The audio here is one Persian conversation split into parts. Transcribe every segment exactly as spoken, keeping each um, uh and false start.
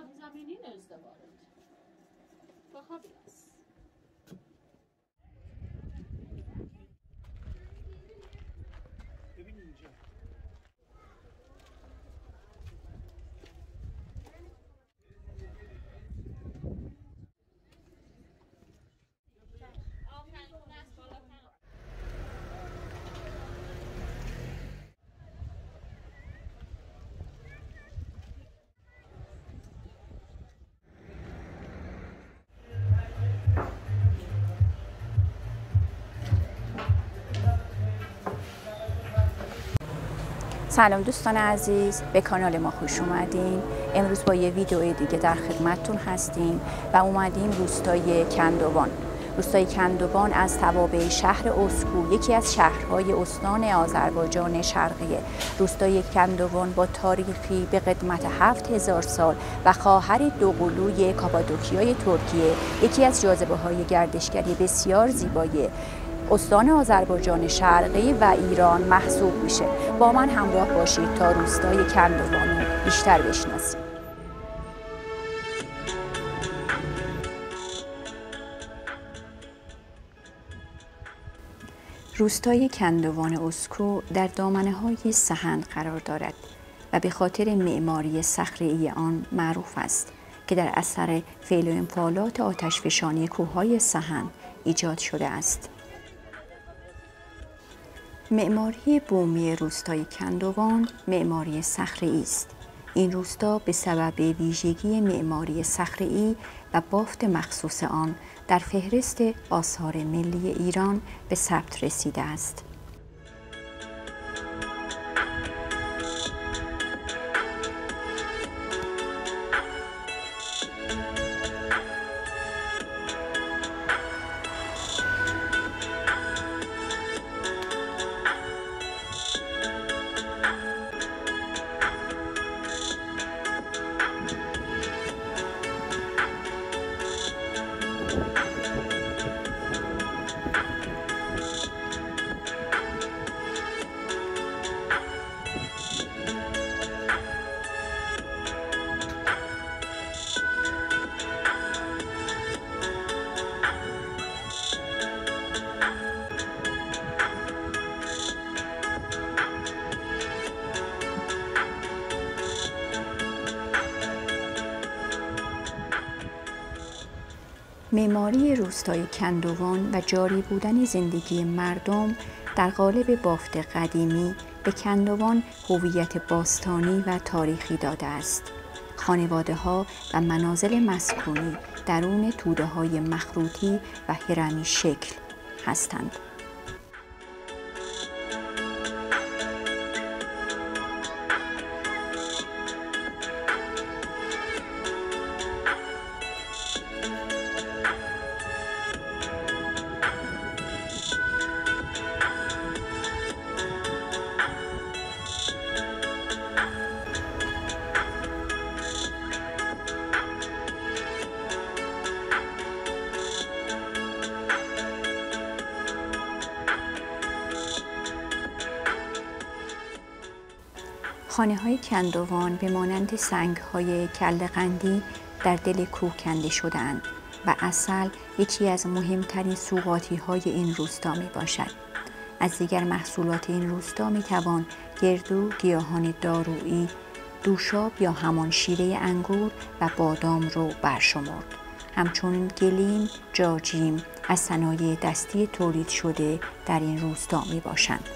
زمینی ازدواجت bakabiliriz. ببین اینجا سلام دوستان عزیز، به کانال ما خوش اومدین. امروز با یه ویدیو دیگه در خدمتتون هستیم و اومدیم روستای کندوان. روستای کندوان از توابع شهر اسکو، یکی از شهرهای استان آذربایجان شرقیه. روستای کندوان با تاریخی به قدمت هفت هزار سال و خواهر دوقلوی کاپادوکیای ترکیه، یکی از جاذبه های گردشگری بسیار زیبای استان آذربایجان شرقی و ایران محسوب میشه. با من همراه باشید تا روستای کندوان رو بیشتر بشناسید. روستای کندوان اسکو در دامنه‌های سحند قرار دارد و به خاطر معماری صخره‌ای آن معروف است که در اثر فعل و انفعالات آتشفشانی کوههای سحند ایجاد شده است. معماری بومی روستای کندوان معماری صخره‌ای است. این روستا به سبب ویژگی معماری صخره‌ای و بافت مخصوص آن در فهرست آثار ملی ایران به ثبت رسیده است. معماری روستای کندوان و جاری بودن زندگی مردم در قالب بافت قدیمی به کندوان هویت باستانی و تاریخی داده است. خانواده‌ها و منازل مسکونی درون توده‌های مخروطی و هرمی شکل هستند. خانه‌های کندوان به مانند سنگ‌های کله‌قندی در دل کوه کنده شده‌اند و عسل یکی از مهمترین سوغاتی‌های این روستا میباشد. از دیگر محصولات این روستا میتوان گردو، گیاهان دارویی، دوشاب یا همان شیره انگور و بادام رو برشمرد. همچون گلیم، جاجیم از صنایع دستی تولید شده در این روستا میباشند.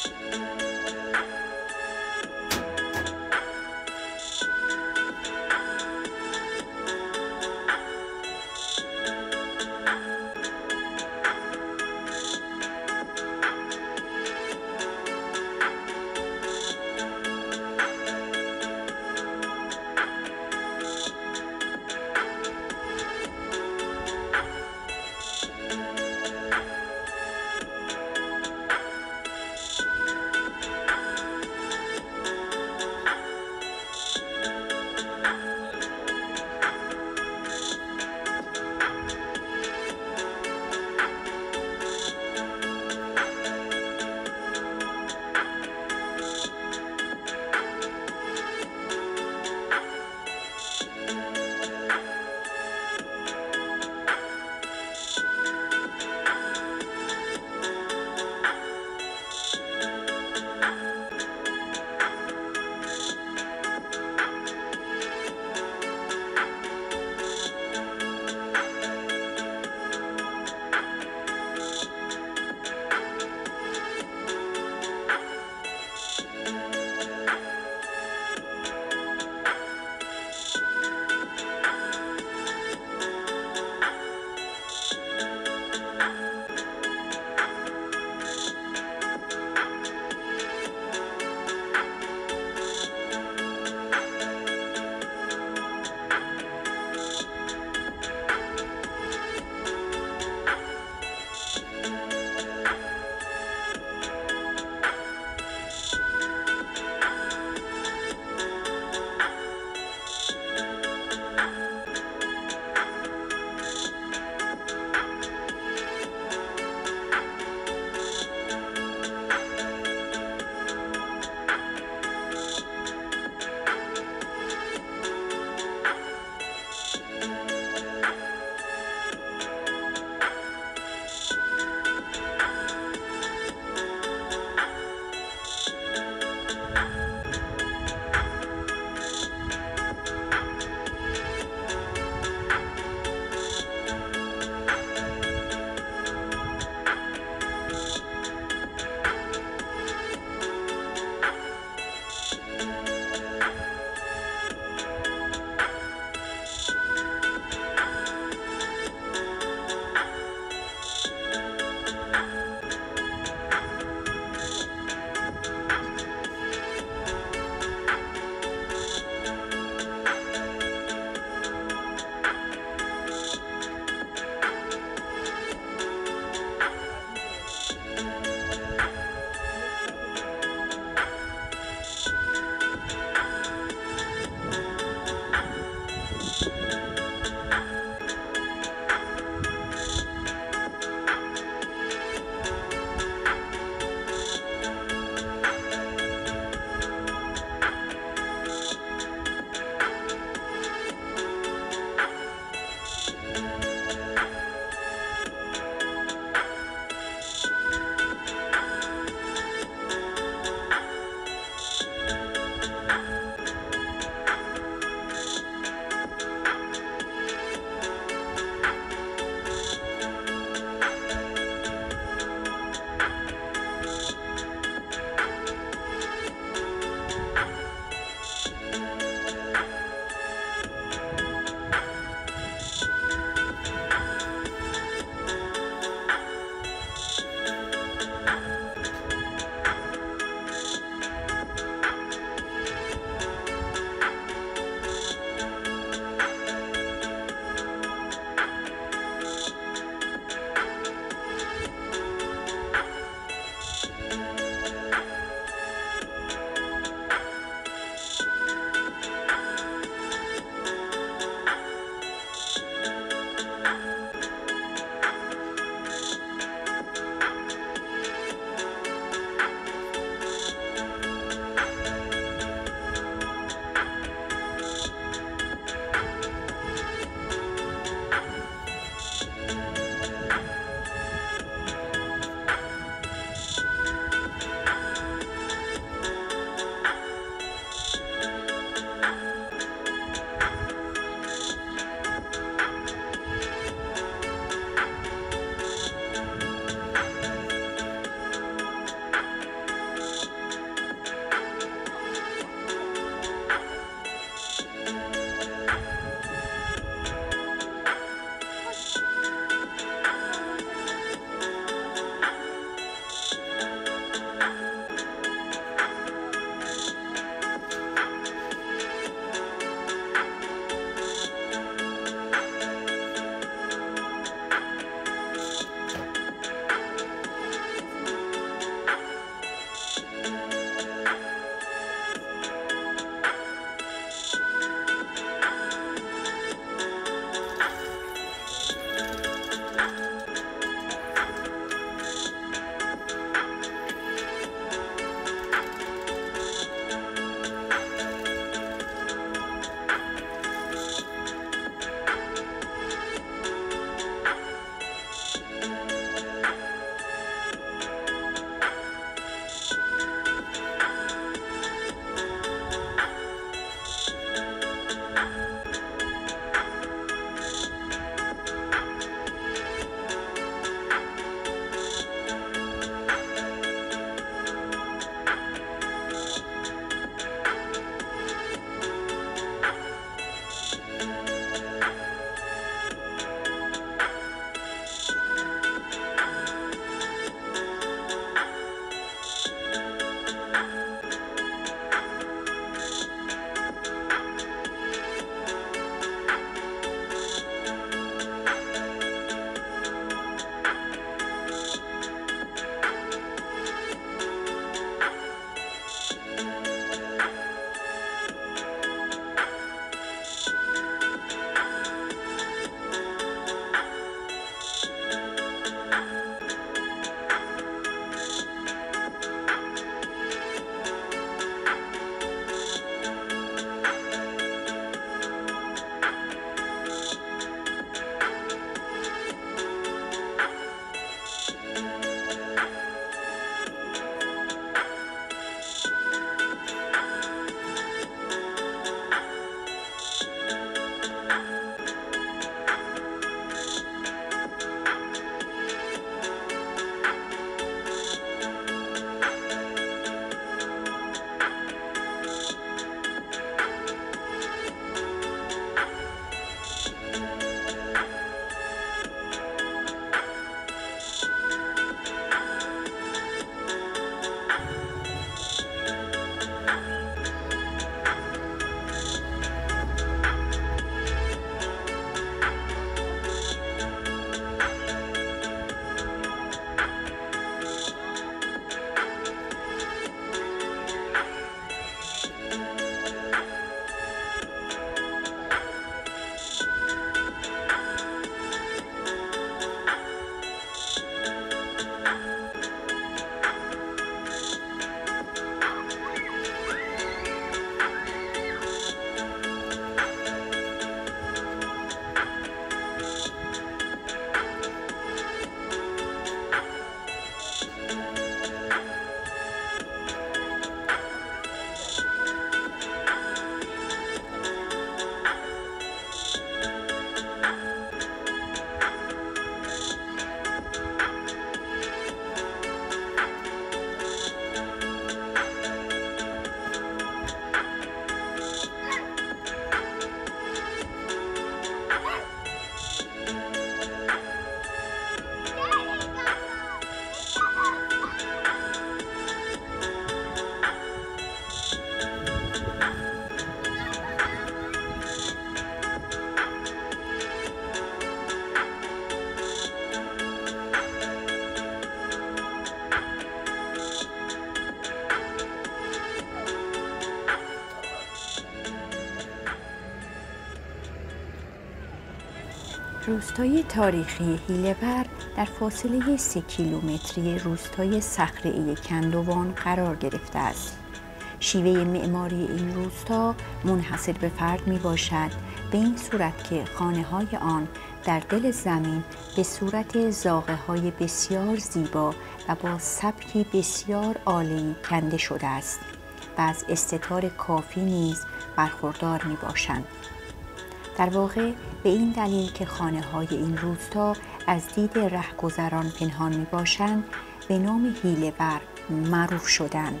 روستای تاریخی هیله‌ور در فاصله سه کیلومتری روستای صخره‌ای کندوان قرار گرفته است. شیوه معماری این روستا منحصر به فرد می باشد، به این صورت که خانه‌های آن در دل زمین به صورت زاغه‌های بسیار زیبا و با سبکی بسیار عالی کنده شده است و از استتار کافی نیز برخوردار می باشند. در واقع به این دلیل که خانه‌های این روستا از دید رهگذران پنهان می باشند، به نام هیله‌ور معروف شدند.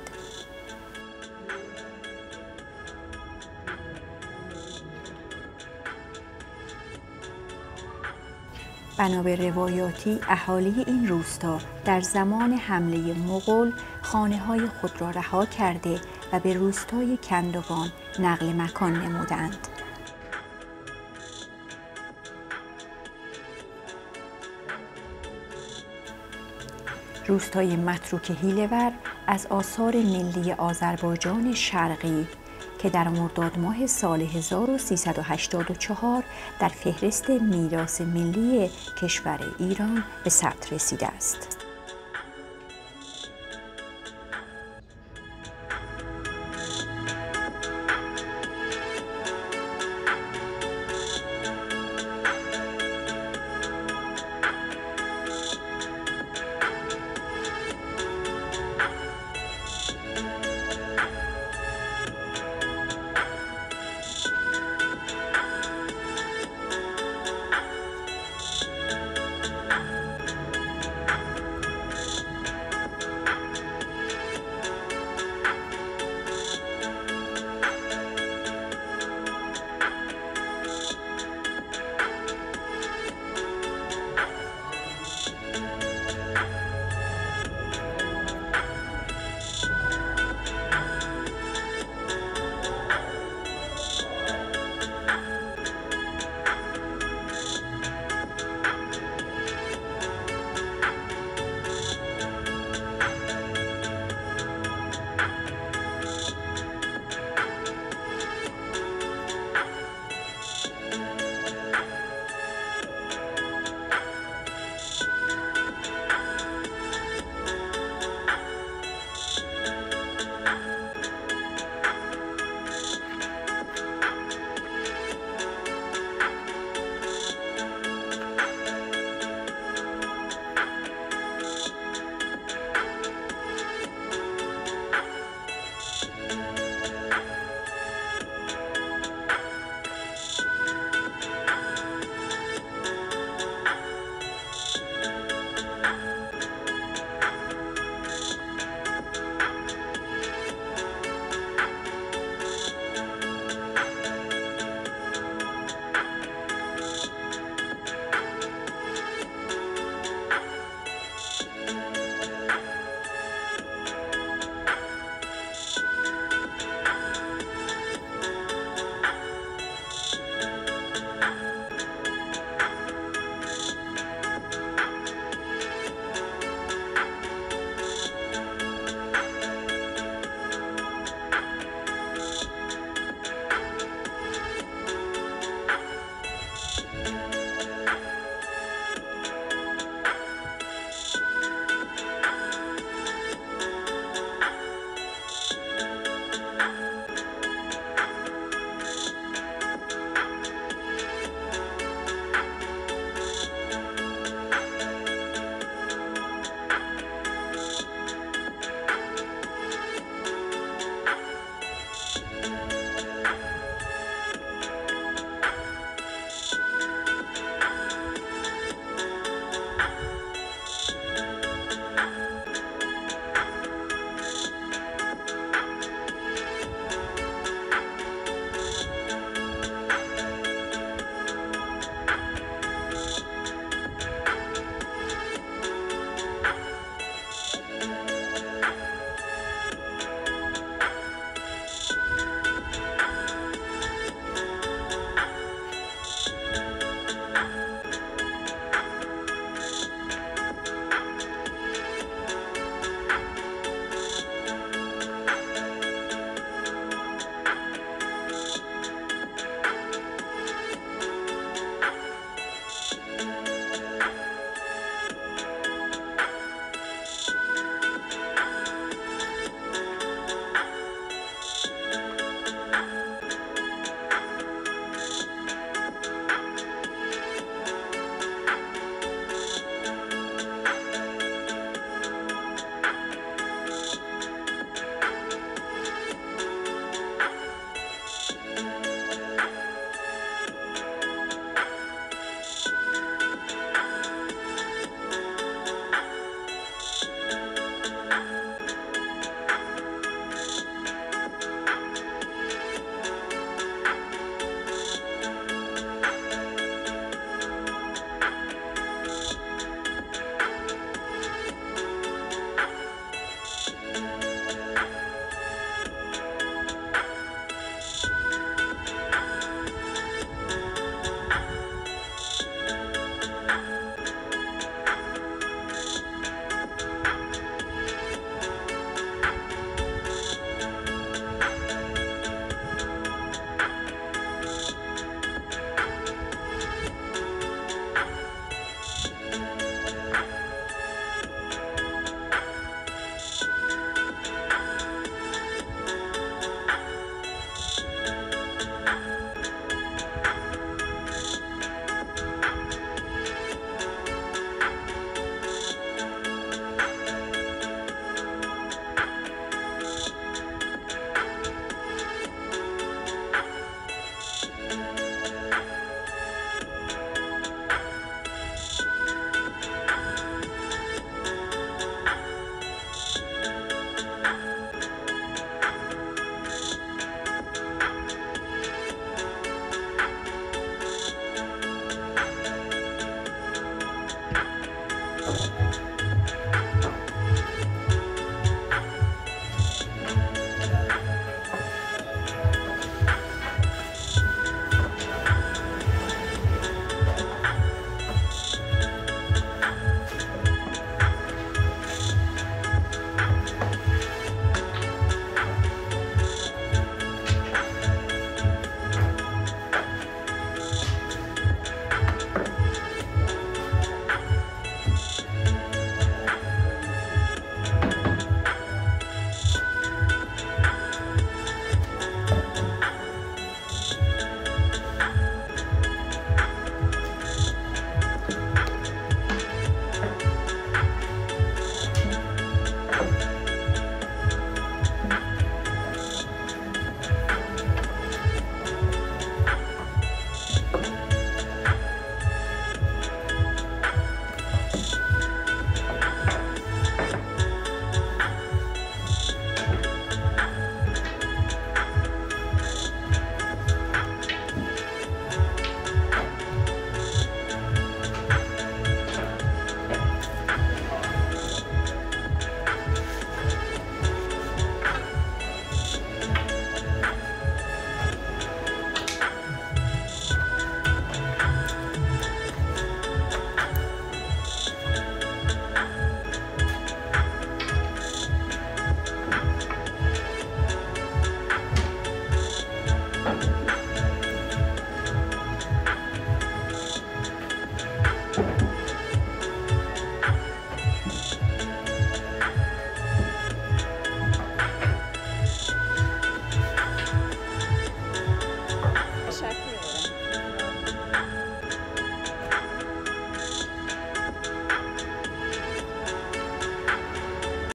بنا به روایاتی اهالی این روستا در زمان حمله مغول خانه‌های خود را رها کرده و به روستای کندوان نقل مکان نمودند. روستای متروک هیله‌ور از آثار ملی آذربایجان شرقی که در مرداد ماه سال هزار و سیصد و هشتاد و چهار در فهرست میراث ملی کشور ایران به ثبت رسیده است.